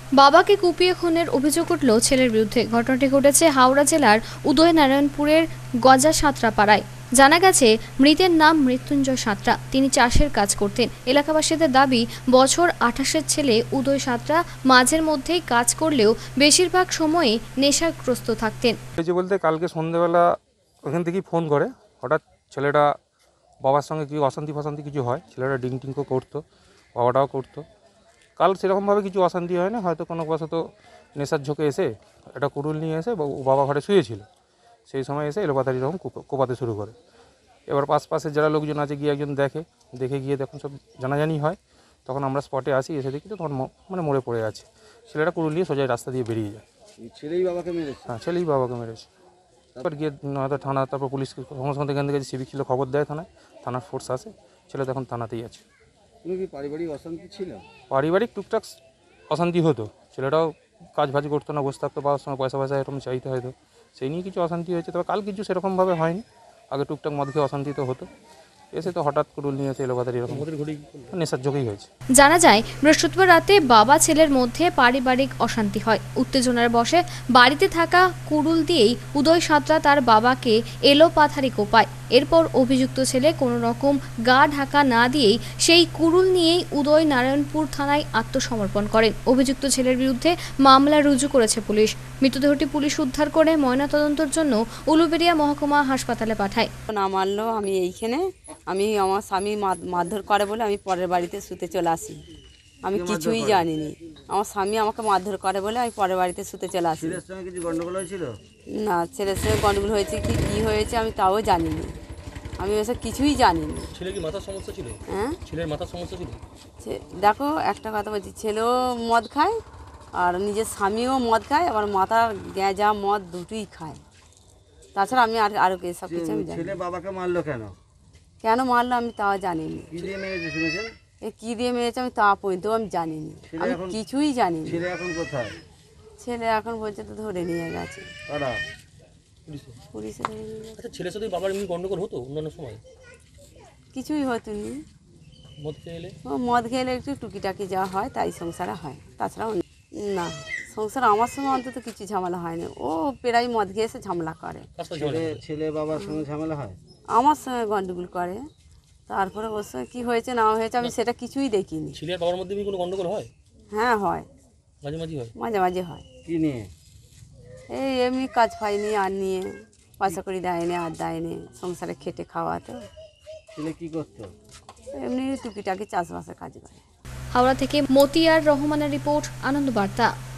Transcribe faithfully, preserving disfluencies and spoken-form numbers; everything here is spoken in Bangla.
বাবাকে কুপিয়ে খুনের অভিযোগ উঠল ছেলের বিরুদ্ধে। ঘটনাটি ঘটেছে হাওড়া জেলার উদয়নারায়ণপুরের গজা সাঁতরাপাড়ায়। জানা গেছে, মৃতের নাম মৃত্যুঞ্জয় সাঁতরা। তিনি চাষের কাজ করতেন। এলাকাবাসীদের দাবি, বছর আঠাশের ছেলে উদয় সাঁতরা মাঝের মধ্যেই কাজ করলেও বেশিরভাগ সময়ই নেশাগ্রস্ত থাকতেন। যে বলতে কালকে সন্ধ্যেবেলা ওখান থেকেই ফোন করে, হঠাৎ ছেলেটা বাবার সঙ্গে কিছু অশান্তি ফশান্তি কিছু হয়, ছেলেটা ডিং টিংকও করতো, বাবাটাও করতো। কাল সেরকমভাবে কিছু অশান্তি হয় না, হয়তো কোনো বশত নেশার ঝোঁকে এসে একটা কুড়ুল নিয়ে এসে বাবা ঘরে শুয়েছিল, সেই সময় এসে এলোপাতাড়ি এরকম কোপাতে শুরু করে। এবার পাশপাশে যারা লোকজন আছে গিয়ে একজন দেখে, দেখে গিয়ে দেখুন সব জানাজানি হয়। তখন আমরা স্পটে আসি, এসে দেখি তো তখন মানে মরে পড়ে আছে। ছেলেটা কুড়ুল নিয়ে সোজা রাস্তা দিয়ে বেরিয়ে যায়। ছেলেই বাবাকে মেরেছে? হ্যাঁ, ছেলেই বাবাকে মেরেছে। তারপর গিয়ে হয়তো থানা, তারপর পুলিশ সঙ্গে সঙ্গে এখান থেকে সিভিক ছিল, খবর দেয় থানায়, থানার ফোর্স আসে, ছেলে তখন থানাতেই আছে। কোনো কি পারিবারিক অশান্তি ছিল? পারিবারিক টুকটাক অশান্তি হতো, ছেলেটাও কাজ ভাজ করতো না, বসে থাকতো, বাবার সময় পয়সা পয়সা এরকম চাইতে হয়তো, সেই নিয়ে কিছু অশান্তি হয়েছে। তবে কাল কিছু সেরকমভাবে হয়নি, আগে টুকটাক মদ খেয়ে অশান্তি তো হতো, এসে তো হঠাৎ কুড়ুল নিয়ে এসে এলোপাতাড়ি এরকম নেশার যোগেই হয়েছে। জানা যায়, বৃহস্পতিবার রাতে বাবা ছেলের মধ্যে পারিবারিক অশান্তি হয়। উত্তেজনার বশে বাড়িতে থাকা কুড়ুল দিয়েই উদয় সাঁতরা তার বাবাকে এলোপাথারি কোপায়। এরপর অভিযুক্ত ছেলে কোনো রকম গা ঢাকা না দিয়েই সেই কুড়ুল নিয়েই উদয় নারায়ণপুর থানায় আত্মসমর্পণ করেন। অভিযুক্ত ছেলের বিরুদ্ধে মামলা রুজু করেছে পুলিশ। মৃতদেহটি পুলিশ উদ্ধার করে ময়নাতদন্তের জন্য উলুবেড়িয়া মহকুমা হাসপাতালে পাঠায়। না মানলো, আমি এইখানে আমি আমার স্বামী মারধর করে বলে আমি পরের বাড়িতে শুতে চলে আসি। আমি কিছুই জানিনি। আমার স্বামী আমাকে মারধর করে বলে আমি পরের বাড়িতে শুতে চলে আসি। ছেলের সঙ্গে কিছু গন্ডগোল হয়েছিল? না, ছেলের সঙ্গে গন্ডগোল হয়েছে কি কী হয়েছে আমি তাও জানিনি। আমি ওসব কিছুই জানিনি। ছেলের কি মাথার সমস্যা ছিল? হ্যাঁ, ছেলের মাথার সমস্যা ছিল। দেখো একটা কথা বলছি, ছেলেও মদ খায় আর নিজের স্বামীও মদ খায়, আবার মাথার গ্যাঁজা মদ দুটোই খায়। তাছাড়া আমি আর আরও সব কিছু আমি জানি। ছেলে বাবাকে মারলো কেন? কেন মারলো আমি তাও জানিনি। কি দিয়ে মেরেছে শুনেছেন? এ কী দিয়ে মেরেছে আমি তা পর্যন্ত আমি জানিনি, আমি কিছুই জানি। ছেলে এখন কোথায়? ছেলে এখন বলছে তো ধরে নিয়ে গেছে। কারা? পুলিশে। পুলিশে ধরে নিয়ে গেছে। আচ্ছা, ছেলের সাথে বাবার এমনি গন্ডগোল হতো অন্যান্য সময়? কিছুই হতো নি। মদ খেয়ে এলে? ও মদ খেলে একটু টুকিটাকি যা হয় তাই সংসারে হয়, তাছাড়া না। সংসার আমার সঙ্গে অন্তত কিছু ঝামেলা হয়নি। ও প্রায় মদ খেয়ে এসে ঝামেলা করে। ছেলে ছেলে বাবার সঙ্গে ঝামেলা হয়? আমার সঙ্গে গন্ডগোল করে, তারপরে ওর সঙ্গে কী হয়েছে না হয়েছে আমি সেটা কিছুই দেখিনি। ছেলে আর বাবার মধ্যে কোনো গন্ডগোল হয়? হ্যাঁ হয়, মাঝে মাঝে হয়। মাঝে মাঝে হয়। কি নিয়ে? এই এমনি কাজ পাইনি আর নিয়ে, পয়সা করি দেয়নি আর দেয়নি, সংসারে খেটে খাওয়া তো। ছেলে কি করতো? এমনি টুকিটাকি চাষবাসের কাজ করে। হাওড়া থেকে মতিয়ার রহমানের রিপোর্ট, আনন্দ বার্তা।